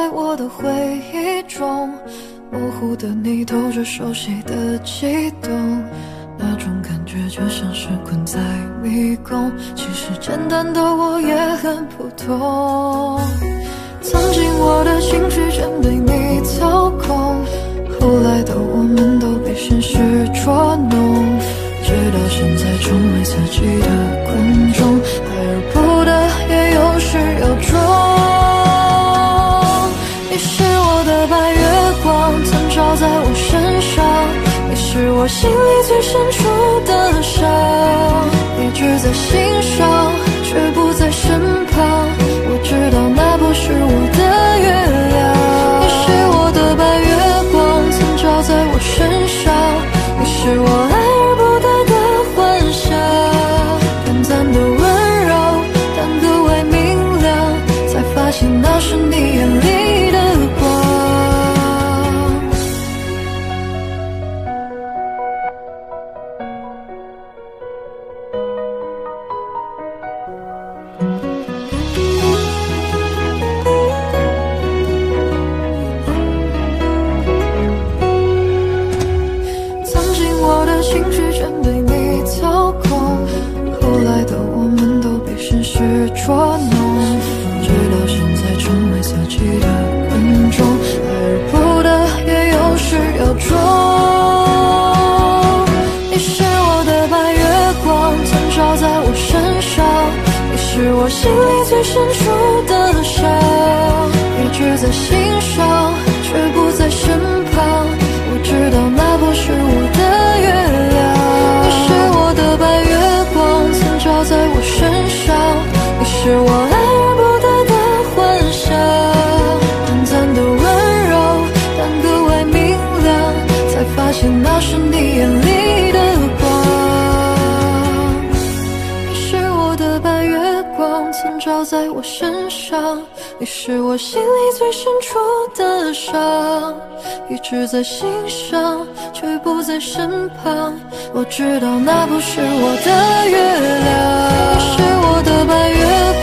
在我的回忆中，模糊的你透着熟悉的悸动，那种感觉就像是困在迷宫，其实简单的我也很普通。曾经我的情绪全被你操控，后来的我们都被现实捉弄，直到现在成为自己的观众，爱而不得也有始有终。你是我的白月光，曾照在我身上，你是我心里最深处的伤，一直在心上，却不在身旁。我知道那不是我的月亮。你是我的白月光，曾照在我身上，你是我爱而不得的幻想，短暂的温柔，但格外明亮，才发现那是你眼里的光。情绪全被你操控，后来的我们都被现实捉弄，直到现在成为自己的观众，爱而不得也有始有终。你是我的白月光，曾照在我身上，你是我心里最深处的伤，一直在心上，却不在身旁。我知道那不是我的月亮。你是我的白月光，曾照在我身上，你是我爱而不得的幻想，短暂的温柔，但格外明亮，才发现那是你眼里的光。你是我的白月光，曾照在我身上，你是我心里最深处的伤，一直在心上，却不在身旁。我知道那不是我的月亮。你是我的白月